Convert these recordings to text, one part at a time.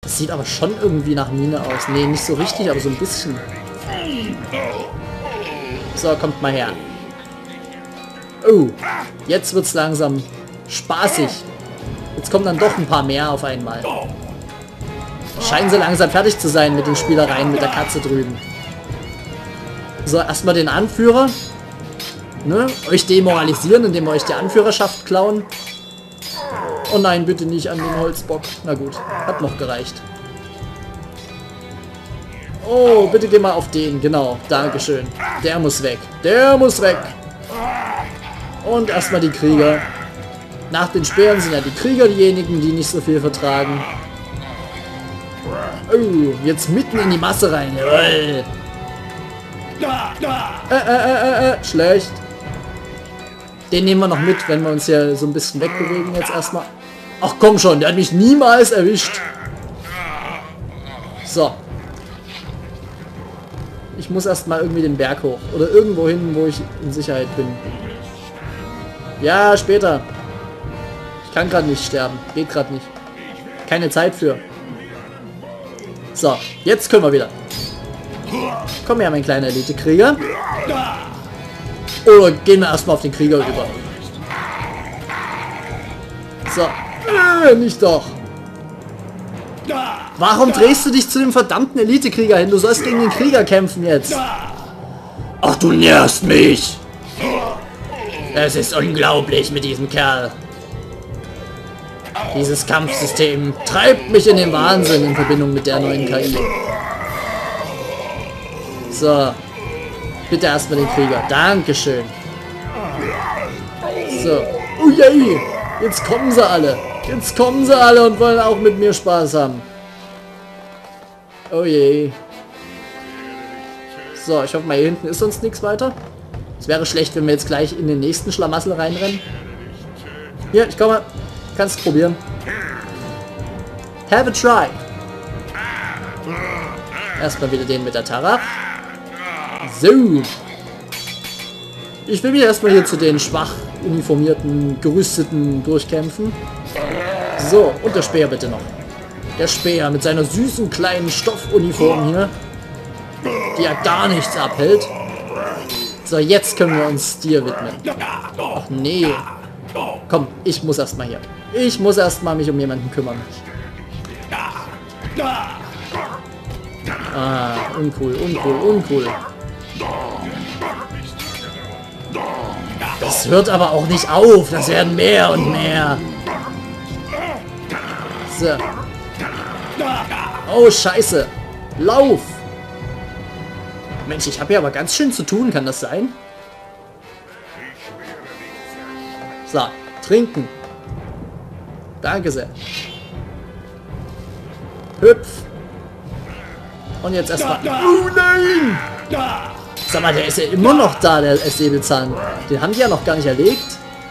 Das sieht aber schon irgendwie nach Mine aus. Nee, nicht so richtig, aber so ein bisschen. So, kommt mal her. Oh, jetzt wird's langsam spaßig. Jetzt kommen dann doch ein paar mehr auf einmal. Scheinen sie langsam fertig zu sein mit den Spielereien mit der Katze drüben. So, erstmal den Anführer. Ne? Euch demoralisieren, indem wir euch die Anführerschaft klauen. Oh nein, bitte nicht an den Holzbock. Na gut, hat noch gereicht. Oh, bitte geh mal auf den. Genau, dankeschön. Der muss weg. Der muss weg. Und erstmal die Krieger. Nach den Speeren sind ja die Krieger diejenigen, die nicht so viel vertragen. Oh, jetzt mitten in die Masse rein. Jawohl. Schlecht. Den nehmen wir noch mit, wenn wir uns hier so ein bisschen wegbewegen jetzt erstmal. Ach komm schon, der hat mich niemals erwischt. So. Ich muss erstmal irgendwie den Berg hoch. Oder irgendwo hin, wo ich in Sicherheit bin. Ja, später. Ich kann gerade nicht sterben. Geht gerade nicht. Keine Zeit für. So, jetzt können wir wieder. Komm her, mein kleiner Elite-Krieger. Oder gehen wir erstmal auf den Krieger über. So. Nicht doch. Warum drehst du dich zu dem verdammten Elite-Krieger hin? Du sollst gegen den Krieger kämpfen jetzt. Ach, du nervst mich. Es ist unglaublich mit diesem Kerl. Dieses Kampfsystem treibt mich in den Wahnsinn in Verbindung mit der neuen KI. So. Bitte erstmal den Krieger. Dankeschön. So. Oh je. Jetzt kommen sie alle. Jetzt kommen sie alle und wollen auch mit mir Spaß haben. Oh je. So, ich hoffe mal, hier hinten ist sonst nichts weiter. Es wäre schlecht, wenn wir jetzt gleich in den nächsten Schlamassel reinrennen. Hier, ich komme. Kannst probieren. Have a try. Erstmal wieder den mit der Tara. So. Ich will mich erstmal hier zu den schwach uniformierten, gerüsteten durchkämpfen. So, und der Speer bitte noch. Der Speer mit seiner süßen kleinen Stoffuniform hier, die ja gar nichts abhält. So, jetzt können wir uns dir widmen. Ach nee. Komm, ich muss erstmal hier. Ich muss erstmal mich um jemanden kümmern. Ah, uncool, uncool, uncool. Das hört aber auch nicht auf. Das werden mehr und mehr. So. Oh, scheiße. Lauf. Mensch, ich habe hier aber ganz schön zu tun. Kann das sein? So, trinken. Danke sehr. Hüpf. Und jetzt erstmal... Oh nein! Sag mal, der ist ja immer noch da, der Säbelzahn. Den haben die ja noch gar nicht erlegt.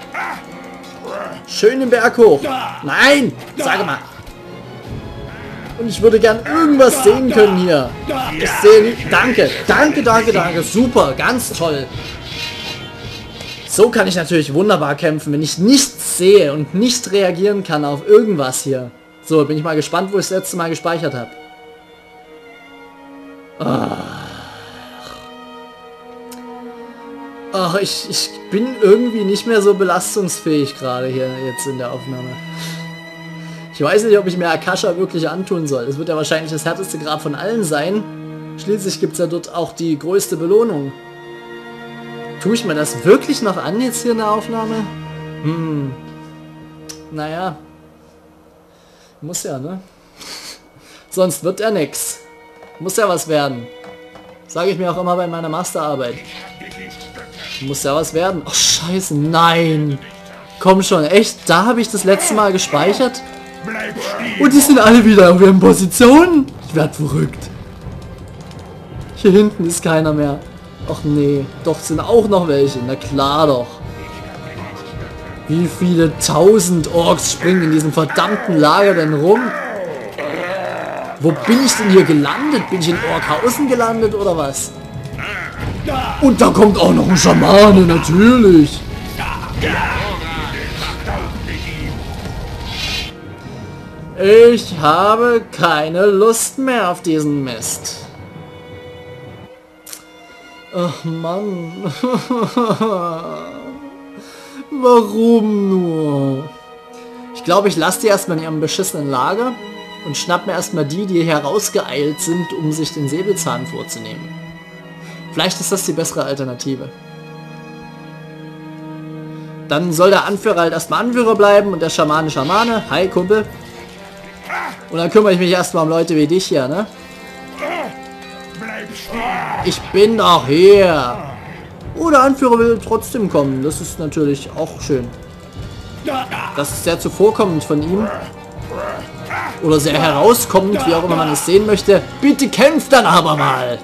Schön den Berg hoch. Nein! Sage mal. Und ich würde gern irgendwas sehen können hier. Ich sehe nicht... Danke. Danke, danke, danke. Super. Ganz toll. So kann ich natürlich wunderbar kämpfen, wenn ich nichts sehe und nicht reagieren kann auf irgendwas hier. So, bin ich mal gespannt, wo ich das letzte Mal gespeichert habe. Ach, ich bin irgendwie nicht mehr so belastungsfähig gerade hier jetzt in der Aufnahme. Ich weiß nicht, ob ich mir Akasha wirklich antun soll. Es wird ja wahrscheinlich das härteste Grab von allen sein. Schließlich gibt es ja dort auch die größte Belohnung. Tue ich mir das wirklich noch an jetzt hier in der Aufnahme? Naja. Muss ja, ne? Sonst wird ja nix. Muss ja was werden. Sage ich mir auch immer bei meiner Masterarbeit. Muss ja was werden. Oh scheiße, nein. Komm schon, echt? Da habe ich das letzte Mal gespeichert? Und die sind alle wieder auf ihren Positionen? Ich werde verrückt. Hier hinten ist keiner mehr. Ach nee, doch sind auch noch welche. Na klar doch. Wie viele tausend Orks springen in diesem verdammten Lager denn rum? Wo bin ich denn hier gelandet? Bin ich in Orkhausen gelandet oder was? Und da kommt auch noch ein Schamane, natürlich. Ich habe keine Lust mehr auf diesen Mist. Ach Mann. Warum nur? Ich glaube, ich lasse die erstmal in ihrem beschissenen Lager und schnapp mir erstmal die herausgeeilt sind, um sich den Säbelzahn vorzunehmen. Vielleicht ist das die bessere Alternative. Dann soll der Anführer halt erstmal Anführer bleiben und der Schamane Schamane. Hi, Kumpel. Und dann kümmere ich mich erstmal um Leute wie dich hier, ne? Ich bin doch hier. Oh, der Anführer will trotzdem kommen. Das ist natürlich auch schön. Das ist sehr zuvorkommend von ihm. Oder sehr herauskommend, wie auch immer man es sehen möchte. Bitte kämpft dann aber mal.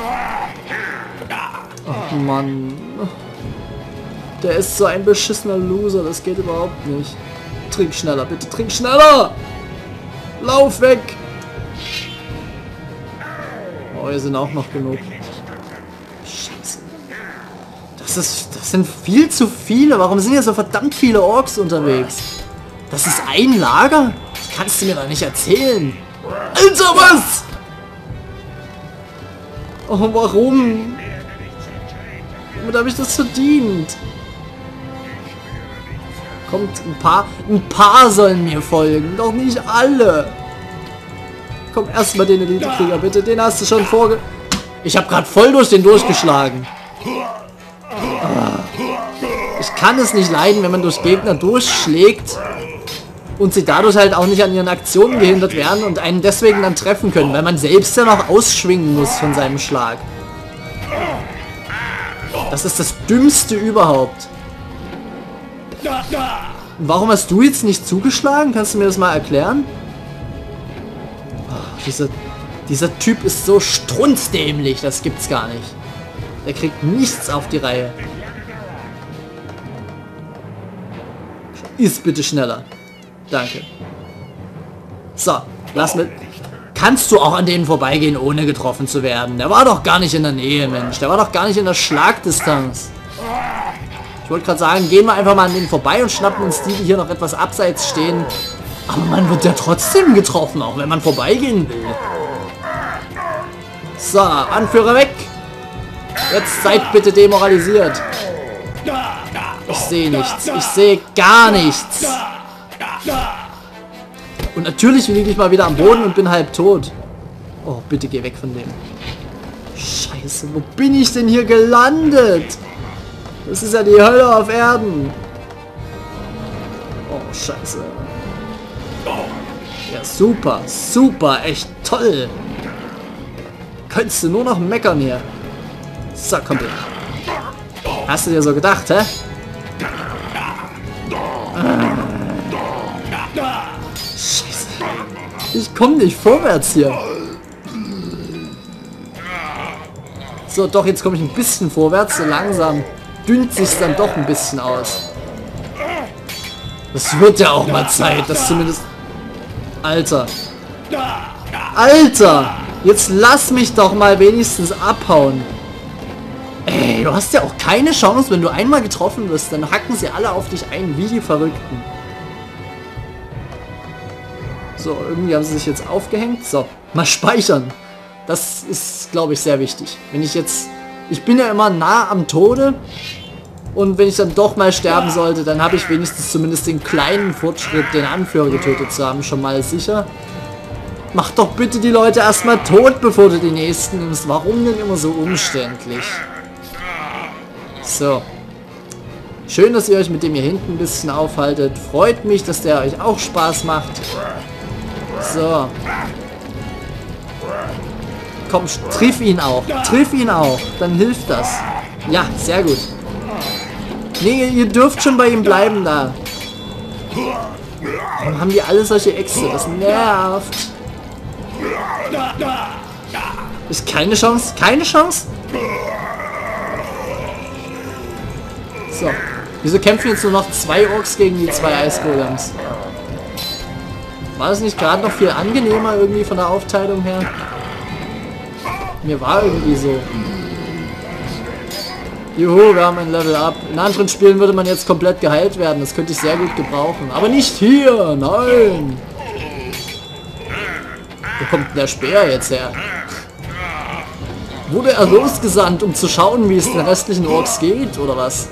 Ach Mann. Der ist so ein beschissener Loser. Das geht überhaupt nicht. Trink schneller, bitte trink schneller. Lauf weg. Oh, hier sind auch noch genug. Scheiße. Das sind viel zu viele. Warum sind hier so verdammt viele Orks unterwegs? Das ist ein Lager? Das kannst du mir doch nicht erzählen. Alter, was? Oh, warum? Womit habe ich das verdient? Kommt, ein paar sollen mir folgen, doch nicht alle. Komm, erstmal den Elite-Krieger, bitte. Den hast du schon Ich habe gerade voll durch den durchgeschlagen. Ich kann es nicht leiden, wenn man durch Gegner durchschlägt und sie dadurch halt auch nicht an ihren Aktionen gehindert werden und einen deswegen dann treffen können, weil man selbst ja noch ausschwingen muss von seinem Schlag. Das ist das Dümmste überhaupt. Und warum hast du jetzt nicht zugeschlagen? Kannst du mir das mal erklären? Oh, dieser Typ ist so strunzdämlich, das gibt's gar nicht. Der kriegt nichts auf die Reihe. Ist bitte schneller. Danke. So, lass mit. Kannst du auch an denen vorbeigehen, ohne getroffen zu werden? Der war doch gar nicht in der Nähe, Mensch. Der war doch gar nicht in der Schlagdistanz. Ich wollte gerade sagen, gehen wir einfach mal an denen vorbei und schnappen uns die hier noch etwas abseits stehen. Aber man wird ja trotzdem getroffen, auch wenn man vorbeigehen will. So, Anführer weg. Jetzt seid bitte demoralisiert. Ich sehe nichts. Ich sehe gar nichts. Und natürlich liege ich mal wieder am Boden und bin halb tot. Oh, bitte geh weg von dem. Scheiße, wo bin ich denn hier gelandet? Das ist ja die Hölle auf Erden. Oh, scheiße. Ja, super, super, echt toll. Könntest du nur noch meckern hier. So, komm bitte. Hast du dir so gedacht, hä? Scheiße. Ich komme nicht vorwärts hier. So, doch, jetzt komme ich ein bisschen vorwärts. So langsam dünnt sich dann doch ein bisschen aus. Das wird ja auch mal Zeit, dass zumindest... Alter. Alter! Jetzt lass mich doch mal wenigstens abhauen. Ey, du hast ja auch keine Chance, wenn du einmal getroffen wirst, dann hacken sie alle auf dich ein, wie die Verrückten. So, irgendwie haben sie sich jetzt aufgehängt. So, mal speichern. Das ist, glaube ich, sehr wichtig. Wenn ich jetzt... Ich bin ja immer nah am Tode. Und wenn ich dann doch mal sterben sollte, dann habe ich wenigstens zumindest den kleinen Fortschritt, den Anführer getötet zu haben, schon mal sicher. Mach doch bitte die Leute erstmal tot, bevor du die nächsten nimmst. Warum denn immer so umständlich? So. Schön, dass ihr euch mit dem hier hinten ein bisschen aufhaltet. Freut mich, dass der euch auch Spaß macht. So. Komm, triff ihn auch. Triff ihn auch. Dann hilft das. Ja, sehr gut. Nee, ihr dürft schon bei ihm bleiben da. Warum haben die alle solche Äxte? Das nervt. Ist keine Chance? Keine Chance? So. Wieso kämpfen jetzt nur noch 2 Orks gegen die 2 Eisgolems? War das nicht gerade noch viel angenehmer irgendwie von der Aufteilung her? Mir war irgendwie so. Juhu, wir haben ein Level Up. In anderen Spielen würde man jetzt komplett geheilt werden. Das könnte ich sehr gut gebrauchen. Aber nicht hier, nein. Wo kommt denn der Speer jetzt her? Wurde er losgesandt, um zu schauen, wie es den restlichen Orks geht, oder was?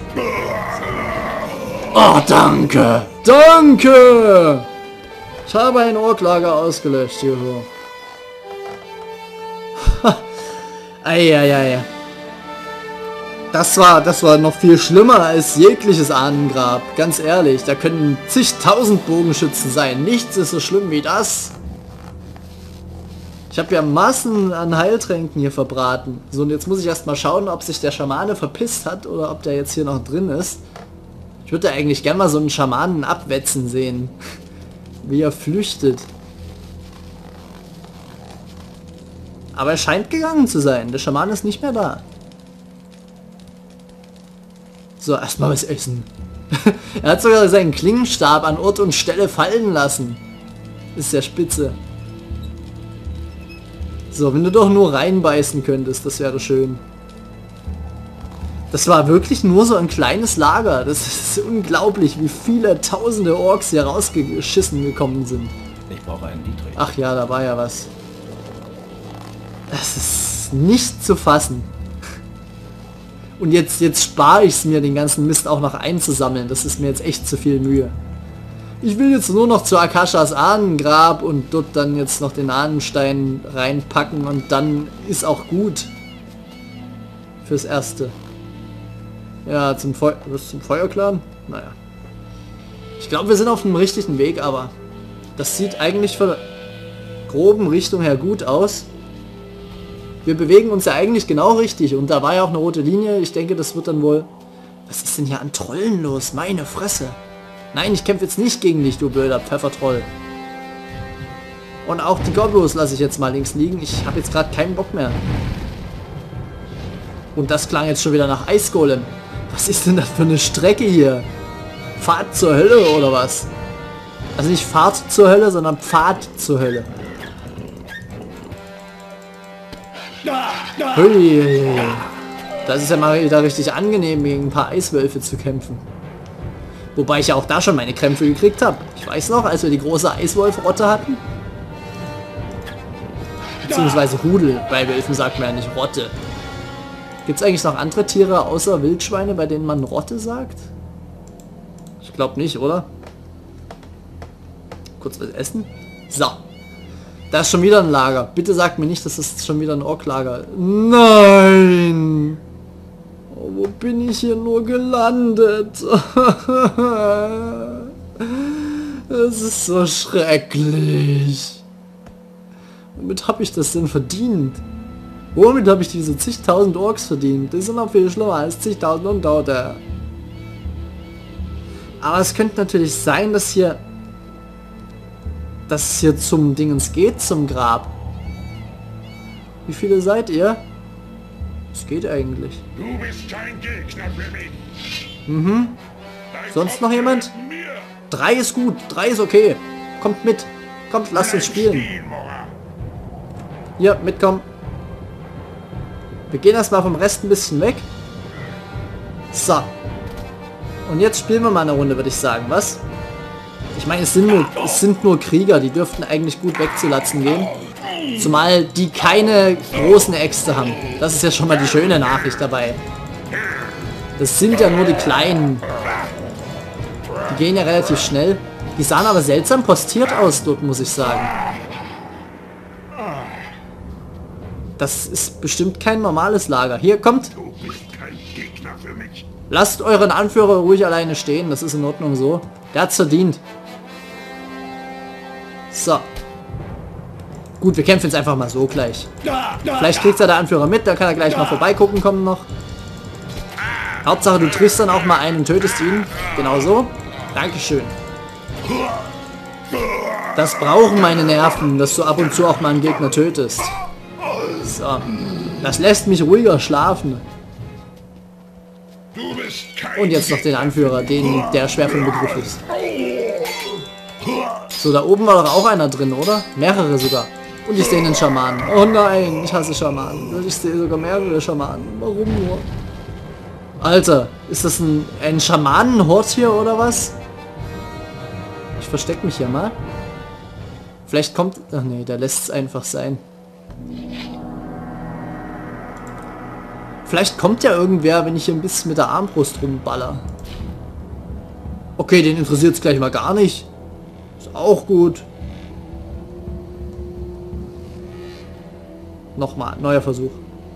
Oh, danke! Danke! Ich habe ein Orklager ausgelöscht, juhu. Eieiei. Das war noch viel schlimmer als jegliches Ahnengrab. Ganz ehrlich, da können zigtausend Bogenschützen sein. Nichts ist so schlimm wie das. Ich habe ja Massen an Heiltränken hier verbraten. So, und jetzt muss ich erstmal schauen, ob sich der Schamane verpisst hat oder ob der jetzt hier noch drin ist. Ich würde eigentlich gerne mal so einen Schamanen abwetzen sehen. Wie er flüchtet. Aber er scheint gegangen zu sein. Der Schaman ist nicht mehr da. So, erstmal was essen. Er hat sogar seinen Klingenstab an Ort und Stelle fallen lassen. Ist ja spitze. So, wenn du doch nur reinbeißen könntest, das wäre schön. Das war wirklich nur so ein kleines Lager. Das ist unglaublich, wie viele tausende Orks hier rausgeschissen gekommen sind. Ich brauche einen Dietrich. Ach ja, da war ja was. Das ist nicht zu fassen. Und jetzt spare ich es mir, den ganzen Mist auch noch einzusammeln. Das ist mir jetzt echt zu viel Mühe. Ich will jetzt nur noch zu Akashas Ahnengrab und dort dann jetzt noch den Ahnenstein reinpacken und dann ist auch gut. Fürs Erste. Ja, zum Feuerclan? Naja. Ich glaube, wir sind auf dem richtigen Weg, aber das sieht eigentlich von der groben Richtung her gut aus. Wir bewegen uns ja eigentlich genau richtig und da war ja auch eine rote Linie. Ich denke, das wird dann wohl... Was ist denn hier an Trollen los? Meine Fresse. Nein, ich kämpfe jetzt nicht gegen dich, du blöder Pfeffertroll. Und auch die Goblos lasse ich jetzt mal links liegen. Ich habe jetzt gerade keinen Bock mehr. Und das klang jetzt schon wieder nach Eisgolem. Was ist denn das für eine Strecke hier? Pfad zur Hölle oder was? Also nicht Fahrt zur Hölle, sondern Pfad zur Hölle. Hui. Das ist ja mal wieder richtig angenehm, gegen ein paar Eiswölfe zu kämpfen. Wobei ich ja auch da schon meine Krämpfe gekriegt habe. Ich weiß noch, als wir die große Eiswolf-Rotte hatten. Beziehungsweise Rudel. Bei Wölfen sagt man ja nicht Rotte. Gibt es eigentlich noch andere Tiere außer Wildschweine, bei denen man Rotte sagt? Ich glaube nicht, oder? Kurz was essen. So. Da ist schon wieder ein Lager. Bitte sagt mir nicht, das ist schon wieder ein Orklager. Nein! Oh, wo bin ich hier nur gelandet? Es ist so schrecklich. Womit habe ich das denn verdient? Womit habe ich diese zigtausend Orks verdient? Das sind noch viel schlimmer als zigtausend Untote. Aber es könnte natürlich sein, dass es hier zum Dingens geht, zum Grab. Wie viele seid ihr? Es geht eigentlich. Du bist kein Gegner für mich. Mhm. Sonst noch jemand? 3 ist gut, 3 ist okay. Kommt mit. Kommt, lasst uns spielen. Hier, mitkommen. Wir gehen erstmal vom Rest ein bisschen weg. So. Und jetzt spielen wir mal eine Runde, würde ich sagen, was? Ich meine, es sind nur Krieger, die dürften eigentlich gut wegzulatzen gehen. Zumal die keine großen Äxte haben. Das ist ja schon mal die schöne Nachricht dabei. Das sind ja nur die kleinen. Die gehen ja relativ schnell. Die sahen aber seltsam postiert aus dort, muss ich sagen. Das ist bestimmt kein normales Lager. Hier, kommt. Du bist kein Gegner für mich. Lasst euren Anführer ruhig alleine stehen. Das ist in Ordnung so. Der hat's verdient. So. Gut, wir kämpfen jetzt einfach mal so gleich. Vielleicht kriegt ja der Anführer mit, dann kann er gleich mal vorbeigucken kommen noch. Hauptsache, du triffst dann auch mal einen und tötest ihn. Genau so. Dankeschön. Das brauchen meine Nerven, dass du ab und zu auch mal einen Gegner tötest. So. Das lässt mich ruhiger schlafen. Du bist kein Und jetzt noch den Anführer, der schwer von Begriff ist. So, da oben war doch auch einer drin, oder? Mehrere sogar. Und ich sehe einen Schamanen. Oh nein, ich hasse Schamanen. Ich sehe sogar mehrere Schamanen. Warum nur? Alter, ist das ein Schamanenhort hier oder was? Ich verstecke mich hier mal. Vielleicht kommt... Ach nee, der lässt es einfach sein. Vielleicht kommt ja irgendwer, wenn ich hier ein bisschen mit der Armbrust rumballer. Okay, den interessiert es gleich mal gar nicht. Ist auch gut. Nochmal, neuer Versuch.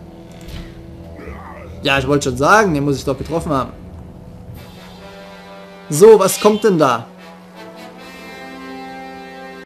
Ja, ich wollte schon sagen, den muss ich doch getroffen haben. So, was kommt denn da?